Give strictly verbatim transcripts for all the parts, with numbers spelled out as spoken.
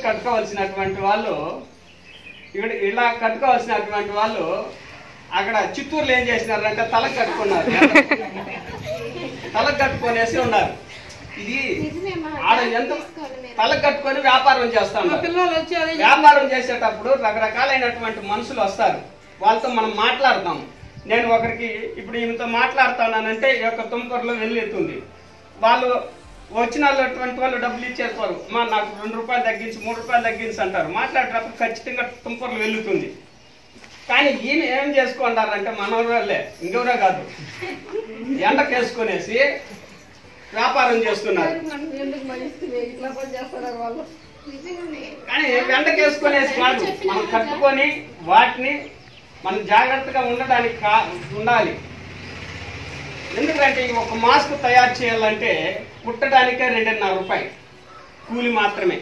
కట్టుకోవాల్సినటువంటి వాళ్ళు ఇక్కడ ఇలా కట్టుకోవాల్సినటువంటి వాళ్ళు అక్కడ చిత్తూరులో ఏం చేసినారంటే తలకు కట్టుకున్నారు, తలకు కట్టుకొనేసి ఉన్నారు. ఇది ఆడ ఎంత తలకు కట్టుకొని వ్యాపారం చేస్తా ఉన్నారు. వ్యాపారం చేసేటప్పుడు రకరకాలైనటువంటి మనుషులు వస్తారు, వాళ్ళతో మనం మాట్లాడతాం. నేను ఒకరికి ఇప్పుడు ఈమెతో మాట్లాడుతున్నానంటే ఈ యొక్క తుమ్మకూరులో వెళ్ళెత్తుంది. వాళ్ళు వచ్చినటువంటి వాళ్ళు డబ్బులు ఇచ్చేసుకోరు, మా నాకు రెండు రూపాయలు తగ్గించి మూడు రూపాయలు తగ్గించి అంటారు. మాట్లాడేటప్పుడు ఖచ్చితంగా తుమ్మకూరులో వెళ్తుంది. కానీ ఈయన ఏం చేసుకుంటారంటే మనవరాలే, ఇంకెవరో కాదు, ఎండకేసుకునేసి వ్యాపారం చేస్తున్నారు. కానీ ఎండకేసుకునేసి కాదు, మనం కట్టుకొని వాటిని మనం జాగ్రత్తగా ఉండడానికి కా ఉండాలి. ఎందుకంటే ఒక మాస్క్ తయారు చేయాలంటే కుట్టడానికే రెండున్నర రూపాయలు కూలి మాత్రమే.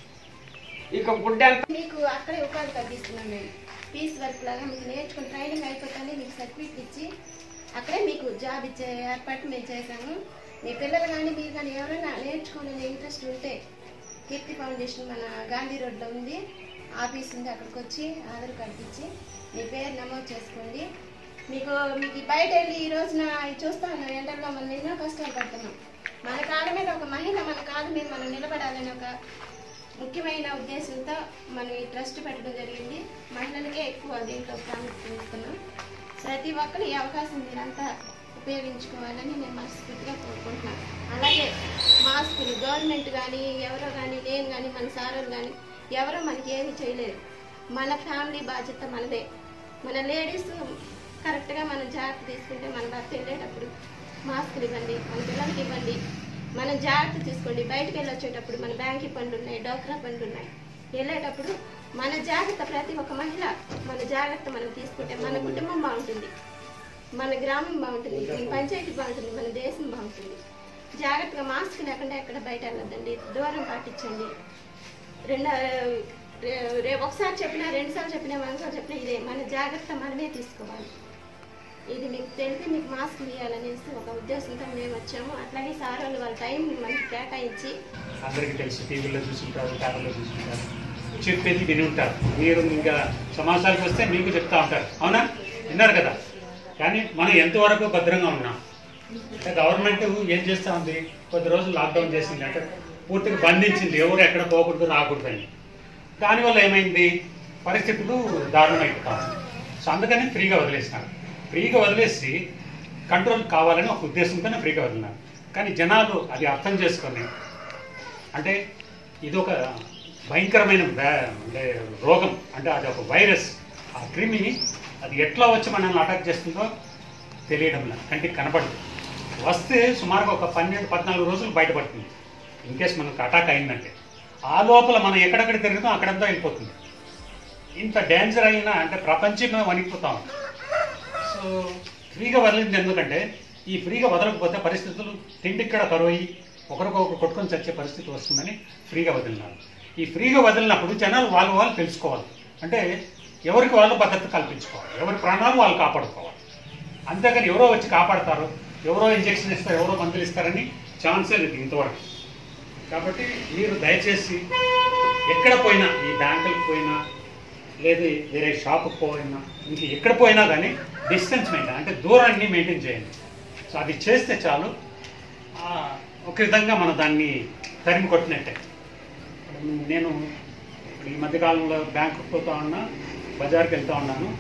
ఇక గుడ్డ మీకు అక్కడే ఉపాధి తగ్గిస్తున్నాం మేము. పీస్ వర్క్ లాగా మీకు నేర్చుకుని ట్రైనింగ్ అయిపోతానే మీకు సర్టిఫికేట్ ఇచ్చి అక్కడే మీకు జాబ్ ఇచ్చే ఏర్పాటు మేము చేశాము. మీ పిల్లలు కానీ మీరు కానీ ఎవరైనా నేర్చుకోవాలని ఇంట్రెస్ట్ ఉంటే కీర్తి ఫౌండేషన్ మన గాంధీ రోడ్లో ఉంది, ఆఫీస్ ఉంది. అక్కడికి వచ్చి ఆధార్ కార్డు ఇచ్చి మీ పేరు నమోదు చేసుకోండి. మీకు మీకు బయట వెళ్ళి ఈ రోజున చూస్తా ఉన్నాం, ఎండల్లో మనం ఎన్నో కష్టాలు పడుతున్నాం. మన కాళ్ళ మీద ఒక మహిళ మన కాళ్ళ మీద మనం నిలబడాలని ఒక ముఖ్యమైన ఉద్దేశంతో మనం ఈ ట్రస్ట్ పెట్టడం జరిగింది. మహిళలకే ఎక్కువ దీంట్లో ప్రాముఖ్యత ఇస్తున్నాం. ప్రతి ఒక్కరు ఈ అవకాశం మీరంతా ఉపయోగించుకోవాలని నేను మనస్ఫూర్తిగా కోరుకుంటున్నాను. అలాగే మాస్కులు గవర్నమెంట్ కానీ ఎవరో కానీ నేను కానీ మన సారోలు కానీ ఎవరో మనకి ఏమీ చేయలేరు. మన ఫ్యామిలీ బాధ్యత మనదే. మన లేడీస్ కరెక్ట్గా మనం జాగ్రత్త తీసుకుంటే మన భర్త వెళ్ళేటప్పుడు మాస్కులు ఇవ్వండి, మన పిల్లలకి ఇవ్వండి, మనం జాగ్రత్త తీసుకోండి. బయటకు వెళ్ళి వచ్చేటప్పుడు మన బ్యాంక్ పనులు ఉన్నాయి, డోక్రా పనులు ఉన్నాయి, వెళ్ళేటప్పుడు మన జాగ్రత్త ప్రతి ఒక్క మహిళ మన జాగ్రత్త మనం తీసుకుంటే మన కుటుంబం బాగుంటుంది, మన గ్రామం బాగుంటుంది, మన పంచాయతీ బాగుంటుంది, మన దేశం బాగుంటుంది. జాగ్రత్తగా మాస్క్ లేకుండా ఎక్కడ బయట వెళ్ళొద్దండి, దూరం పాటించండి. రెండు రే ఒకసారి చెప్పినా రెండుసార్లు చెప్పినా మనసార్లు చెప్పినా ఇదే మన జాగ్రత్త మనమే తీసుకోవాలి. ఇది మీకు తెలిసి మీకు మాస్క్ ఇవ్వాలనేసి ఒక ఉద్దేశంతో మేము వచ్చాము. అట్లాగే సార్ వాళ్ళు వాళ్ళ టైం మనకి కేటాయించి అందరికీ తెలుసు, టీవీలో చూసుంటారు, పేపర్లో చూసుంటారు, చెప్పేది విని ఉంటారు. మీరు ఇంకా సమాచారానికి వస్తే మీకు చెప్తా ఉంటారు, అవునా? విన్నారు కదా. కానీ మనం ఎంతవరకు భద్రంగా ఉన్నాం అంటే గవర్నమెంట్ ఏం చేస్తూ ఉంది, కొద్ది రోజులు లాక్డౌన్ చేసింది, అంటే పూర్తిగా బంధించింది, ఎవరు ఎక్కడ పోకూడదు రాకూడదు అని. దానివల్ల ఏమైంది, పరిస్థితులు దారుణమైపోతాయి. సో అందుకని ఫ్రీగా వదిలేసినారు. ఫ్రీగా వదిలేసి కంట్రోల్ కావాలని ఒక ఉద్దేశంతోనే ఫ్రీగా వదిలినారు. కానీ జనాలు అది అర్థం చేసుకొని, అంటే ఇది ఒక భయంకరమైన అంటే రోగం, అంటే అది ఒక వైరస్, ఆ క్రిమి అది ఎట్లా వచ్చి మనల్ని అటాక్ చేస్తుందో తెలియడం లేదు, కంటికి కనపడదు. వస్తే సుమారుగా ఒక పన్నెండు పద్నాలుగు రోజులు బయటపడుతుంది. ఇన్కేస్ మనకు అటాక్ అయిందంటే ఆ లోపల మనం ఎక్కడెక్కడ తిరుగుతాం అక్కడంతా వెళ్ళిపోతుంది. ఇంత డేంజర్ అయినా అంటే ప్రపంచమే వణికిపోతా ఉంది. సో ఫ్రీగా వదిలింది ఎందుకంటే ఈ ఫ్రీగా వదలకపోతే పరిస్థితులు తిండిక్కడ కరువు అయ్యి ఒకరికొకరు కొట్టుకొని చచ్చే పరిస్థితి వస్తుందని ఫ్రీగా వదిలినారు. ఈ ఫ్రీగా వదిలినప్పుడు జనాలు వాళ్ళు వాళ్ళు తెలుసుకోవాలి, అంటే ఎవరికి వాళ్ళు భద్రత కల్పించుకోవాలి, ఎవరి ప్రాణాలు వాళ్ళు కాపాడుకోవాలి. అంతేగాని ఎవరో వచ్చి కాపాడతారు, ఎవరో ఇంజక్షన్ ఇస్తారు, ఎవరో మందులు ఇస్తారని ఛాన్సే లేదు ఇంతవరకు. కాబట్టి మీరు దయచేసి ఎక్కడ పోయినా, ఈ బ్యాంకులకు పోయినా లేదు వేరే షాపుకి పోయినా ఇంక ఎక్కడ పోయినా కానీ డిస్టెన్స్ మెయింటైన్, అంటే దూరాన్ని మెయింటైన్ చేయండి. సో అది చేస్తే చాలు, ఒక విధంగా మనం దాన్ని తరిమి కొట్టినట్టే. నేను ఈ మధ్యకాలంలో బ్యాంకుకి పోతా ఉన్నా, బజార్కి వెళ్తూ ఉన్నాను,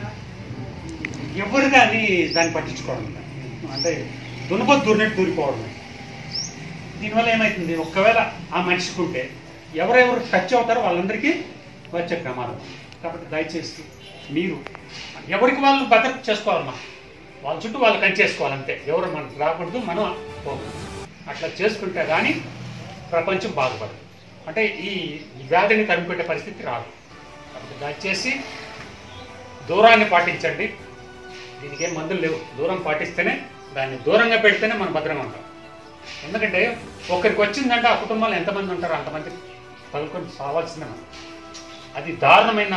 ఎవరు కానీ దాన్ని పట్టించుకోవడం, అంటే దున్నపోతు దూరినట్టు దూరిపోవడం. దీనివల్ల ఏమవుతుంది, ఒకవేళ ఆ మనిషికి ఉంటే ఎవరెవరు టచ్ అవుతారో వాళ్ళందరికీ వచ్చే ప్రమాదం. కాబట్టి దయచేసి మీరు ఎవరికి వాళ్ళు భద్రత చేసుకోవాలమ్మా, వాళ్ళ చుట్టూ వాళ్ళు కంచేసుకోవాలంతే, ఎవరు మనకు రాకూడదు, మనం పోకూడదు. అట్లా చేసుకుంటే కానీ ప్రపంచం బాగుపడదు, అంటే ఈ వ్యాధిని తరిమిపెట్టే పరిస్థితి రాదు. కాబట్టి దయచేసి దూరాన్ని పాటించండి. దీనికి ఏం మందులు లేవు, దూరం పాటిస్తేనే, దాన్ని దూరంగా పెడితేనే మనం భద్రంగా ఉంటాం. ఎందుకంటే ఒకరికి వచ్చిందంటే ఆ కుటుంబాలు ఎంతమంది ఉంటారో అంతమంది తలుకొని సావాల్సిందే మనం. అది దారుణమైన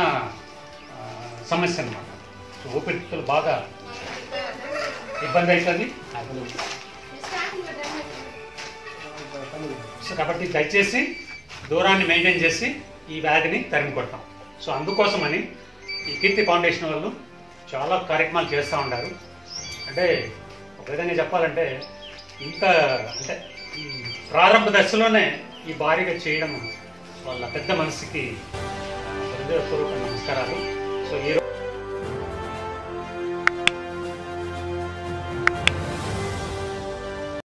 సమస్య అన్నమాట. ఊపిరితిత్తులు బాగా ఇబ్బంది అవుతుంది. సో కాబట్టి దయచేసి దూరాన్ని మెయింటైన్ చేసి ఈ వ్యాధిని తరిమి కొడతాం. సో అందుకోసమని ఈ కీర్తి ఫౌండేషన్ వాళ్ళు చాలా కార్యక్రమాలు చేస్తూ ఉంటారు. అంటే ఒక విధంగా చెప్పాలంటే ఇంత అంటే ఈ ప్రారంభ దశలోనే ఈ భారీగా చేయడం వాళ్ళ పెద్ద మనసుకి హృదయపూర్వక నమస్కారాలు. సో ఈ